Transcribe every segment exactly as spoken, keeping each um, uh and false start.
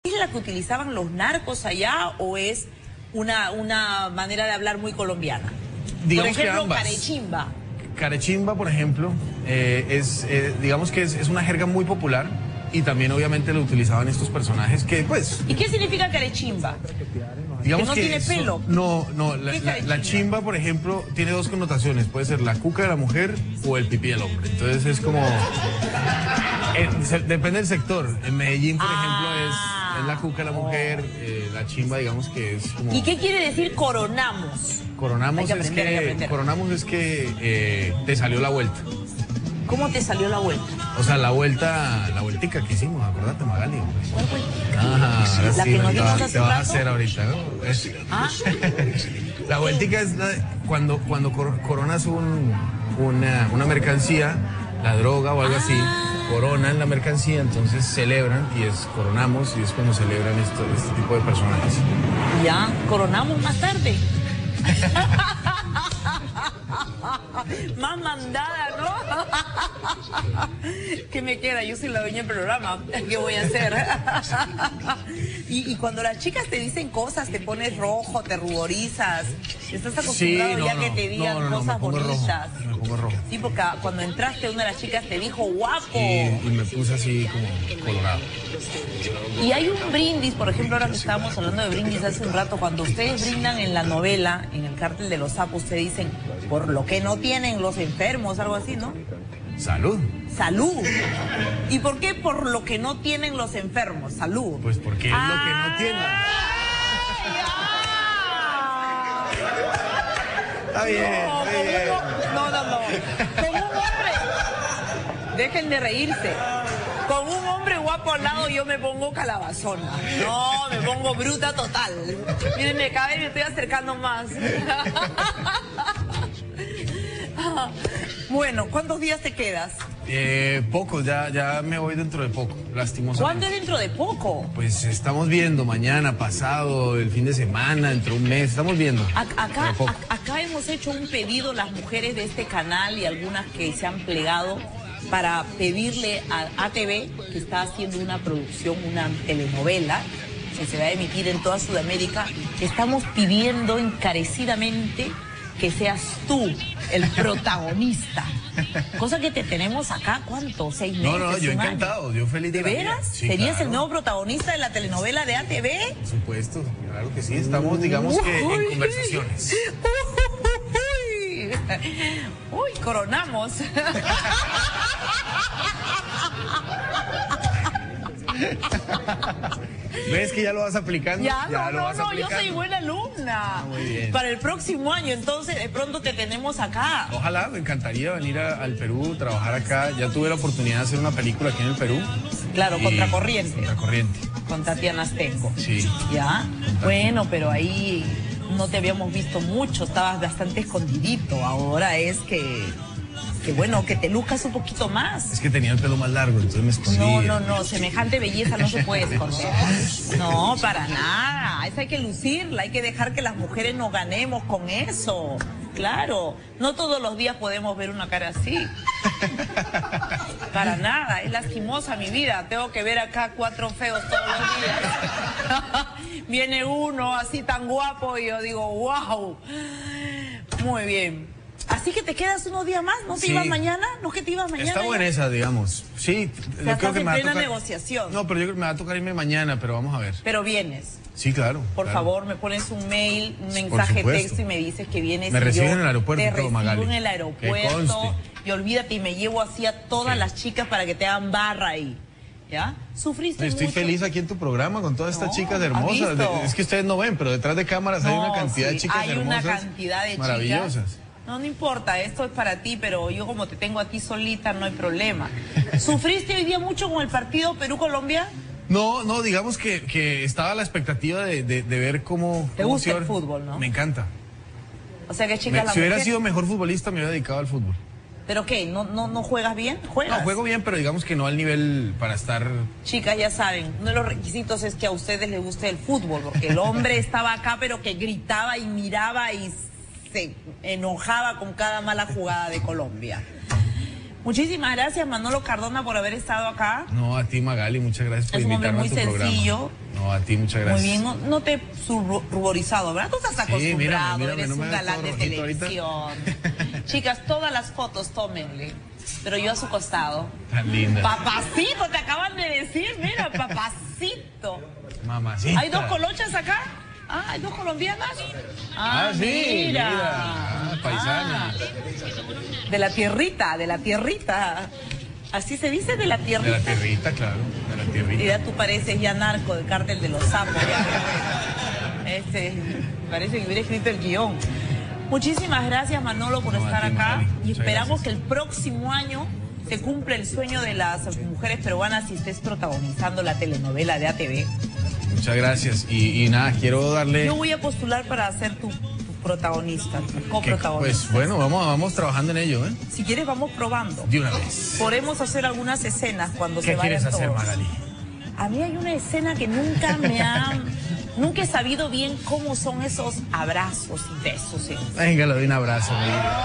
¿Es la que utilizaban los narcos allá o es una, una manera de hablar muy colombiana? Digamos por ejemplo, que ambas. carechimba. Carechimba, por ejemplo, eh, es, eh, digamos que es, es una jerga muy popular y también obviamente lo utilizaban estos personajes que pues... ¿Y qué significa carechimba? Digamos que no tiene eso, pelo. No, no, la, la, la chimba, por ejemplo, tiene dos connotaciones. Puede ser la cuca de la mujer o el pipí del hombre. Entonces es como... Eh, se, depende del sector. En Medellín, por ah, ejemplo, es, es la cuca de la mujer, eh, la chimba, digamos que es como... ¿Y qué quiere decir coronamos? Coronamos que aprender, es que, coronamos es que eh, te salió la vuelta. ¿Cómo te salió la vuelta? O sea, la vuelta, la vueltica que hicimos, acordate, Magali. ¿Cuál vuelta? Ajá, ahora la sí, que nos te, dimos va, hace te vas a rato. hacer ahorita, ¿no? Es... ¿Ah? La vueltica es la, cuando, cuando coronas un, una, una mercancía, la droga o algo ah. así, coronan la mercancía, entonces celebran y es coronamos y es cuando celebran esto, este tipo de personajes. Ya, coronamos más tarde. Más mandada, ¿no? ¿Qué me queda? Yo soy la dueña del programa. ¿Qué voy a hacer? y, y cuando las chicas te dicen cosas, te pones rojo, te ruborizas. Estás acostumbrado sí, no, ya no, que te digan no, no, cosas no, me bonitas. Rojo, me pongo rojo. Sí, porque cuando entraste una de las chicas te dijo guapo. Y, y me puse así como colorado. Y hay un brindis, por ejemplo, ahora que estábamos hablando de brindis hace un rato, cuando ustedes brindan en la novela, en el Cártel de los Sapos, ustedes dicen, por lo que no tienen los enfermos, algo así, ¿no? Salud. Salud. ¿Y por qué por lo que no tienen los enfermos? Salud. Pues porque es ah, lo que no tienen. Está bien, no, está bien. No, no, no. Con un hombre. Dejen de reírse. Con un hombre guapo al lado yo me pongo calabazona. No, me pongo bruta total. Miren, cada vez me estoy acercando más. Bueno, ¿cuántos días te quedas? Eh, pocos, ya, ya me voy dentro de poco, lastimosamente. ¿Cuándo es dentro de poco? Pues estamos viendo mañana, pasado, el fin de semana, dentro de un mes, estamos viendo. A acá, a acá hemos hecho un pedido las mujeres de este canal y algunas que se han plegado para pedirle a A T V, que está haciendo una producción, una telenovela, que se va a emitir en toda Sudamérica, que estamos pidiendo encarecidamente que seas tú el protagonista. Cosa que te tenemos acá, ¿cuánto? ¿Seis meses? No, no, yo encantado, año? yo feliz de, ¿De veras? Sí, ¿Serías claro. el nuevo protagonista de la telenovela de A T V? Por supuesto, claro que sí, estamos, digamos que en conversaciones. Uy, uy, coronamos. ¿Ves que ya lo vas aplicando? Ya, ya no, lo no, vas no, aplicando. yo soy buena alumna. Ah, muy bien. Para el próximo año, entonces, de pronto te tenemos acá. Ojalá, me encantaría venir a, al Perú, trabajar acá. Ya tuve la oportunidad de hacer una película aquí en el Perú. Claro, y... Contracorriente. Contracorriente. Con Tatiana Astenco. Sí. ¿Ya? Bueno, pero ahí no te habíamos visto mucho, estabas bastante escondidito. Ahora es que... que bueno, que te luzcas un poquito más. Es que tenía el pelo más largo, entonces me escondí. No, no, no, semejante belleza no se puede esconder. No, para nada. Esa hay que lucirla, hay que dejar que las mujeres nos ganemos con eso. Claro, no todos los días podemos ver una cara así. Para nada, es lastimosa mi vida. Tengo que ver acá cuatro feos todos los días. Viene uno así tan guapo y yo digo, wow. Muy bien. Así que te quedas unos días más, ¿no te sí. ibas mañana? ¿No que te ibas mañana? Estamos en esa, digamos. Sí, o sea, yo creo que en me va a plena tocar... negociación. No, pero yo creo que me va a tocar irme mañana, pero vamos a ver. Pero vienes. Sí, claro. Por claro. favor, me pones un mail, un mensaje de texto y me dices que vienes. Me y reciben yo en el aeropuerto te y todo, recibo Magali. en el aeropuerto. Y olvídate, y me llevo así a todas sí. las chicas para que te hagan barra ahí. ¿Ya? ¿Sufriste Estoy mucho? feliz aquí en tu programa con todas estas No, chicas ¿has hermosas. visto? Es que ustedes no ven, pero detrás de cámaras No, hay una cantidad sí, de chicas hay hermosas. Hay una cantidad de maravillosas. chicas. No, no importa, esto es para ti, pero yo como te tengo a ti solita, no hay problema. ¿Sufriste hoy día mucho con el partido Perú-Colombia? No, no, digamos que, que estaba a la expectativa de, de, de ver cómo... ¿Te cómo gusta se... el fútbol, no? Me encanta. O sea, que chicas me, la Si hubiera mujer... sido mejor futbolista, me hubiera dedicado al fútbol. ¿Pero qué? ¿No, no, no juegas bien? ¿Juegas? No, juego bien, pero digamos que no al nivel para estar... Chicas, ya saben, uno de los requisitos es que a ustedes les guste el fútbol, porque el hombre estaba acá, pero que gritaba y miraba y se enojaba con cada mala jugada de Colombia. Muchísimas gracias, Manolo Cardona, por haber estado acá. No, a ti, Magali, muchas gracias por es invitarme a tu programa. Es muy sencillo. No, a ti, muchas gracias. Muy bien, no, no te he ruborizado, ¿verdad? Tú estás acostumbrado, sí, mírame, mírame, eres no un galán de televisión. Chicas, todas las fotos tómenle, pero yo a su costado. Tan linda. Papacito, te acaban de decir, mira, papacito. Mamacita. ¿Hay dos colochas acá? Ah, ¿hay dos colombianas? Ah, ah sí, mira. mira. Ah, paisana. Ah, de la tierrita, de la tierrita. Así se dice, de la tierrita. De la tierrita, claro, de la tierrita. Y ya tú pareces ya narco del cártel de los sapos. Este, parece que hubiera escrito el guión. Muchísimas gracias, Manolo, por no, estar ti, acá. Magali. Y esperamos gracias. que el próximo año se cumpla el sueño de las mujeres peruanas y estés protagonizando la telenovela de A T V. Muchas gracias. Y, y nada, quiero darle... Yo voy a postular para ser tu, tu protagonista, tu coprotagonista. Pues bueno, vamos, vamos trabajando en ello, ¿eh? Si quieres, vamos probando. De una vez. Podemos hacer algunas escenas cuando se vayan todos. ¿Qué quieres hacer, Magali? A mí hay una escena que nunca me ha... nunca he sabido bien cómo son esos abrazos y besos. ¿eh? Venga, le doy un abrazo,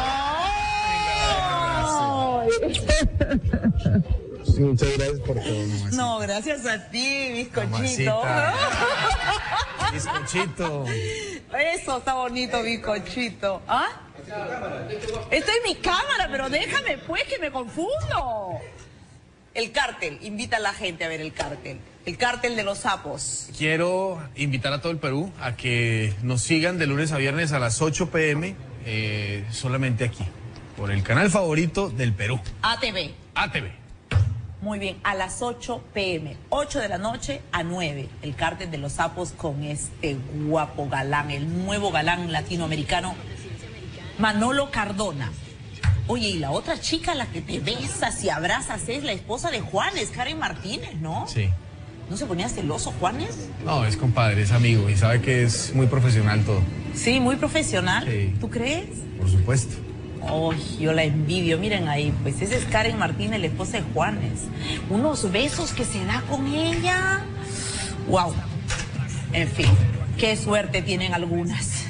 sí, muchas gracias por todo, mamacita. No, gracias a ti, bizcochito. Bizcochito. Eso está bonito, bizcochito. ¿Ah? Esto es mi cámara, pero déjame pues que me confundo. El cártel, invita a la gente a ver el cártel. El cártel de los sapos. Quiero invitar a todo el Perú a que nos sigan de lunes a viernes a las ocho pe eme, eh, solamente aquí, por el canal favorito del Perú. A T V. A T V. Muy bien, a las ocho pe eme, ocho de la noche a nueve, el cártel de los sapos con este guapo galán, el nuevo galán latinoamericano, Manolo Cardona. Oye, y la otra chica, la que te besas y abrazas, es la esposa de Juanes, Karen Martínez, ¿no? Sí. ¿No se ponía celoso Juanes? No, es compadre, es amigo y sabe que es muy profesional todo. Sí, muy profesional. Sí. ¿Tú crees? Por supuesto. Oh, yo la envidio, miren ahí, pues esa es Karen Martínez, la esposa de Juanes. Unos besos que se da con ella. Wow. En fin, qué suerte tienen algunas.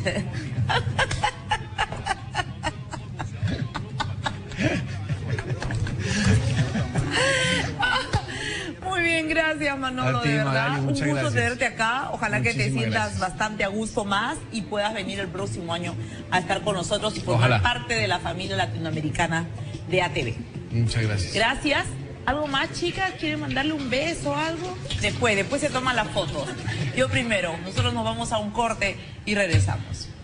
Muy bien, gracias, Manolo, ti, de verdad. Magali, un gusto gracias. tenerte acá. Ojalá Muchísimas que te sientas gracias. bastante a gusto más y puedas venir el próximo año a estar con nosotros y formar Ojalá. parte de la familia latinoamericana de A T V. Muchas gracias. Gracias. ¿Algo más, chicas? ¿Quieren mandarle un beso o algo? Después, después se toman las fotos. Yo primero. Nosotros nos vamos a un corte y regresamos.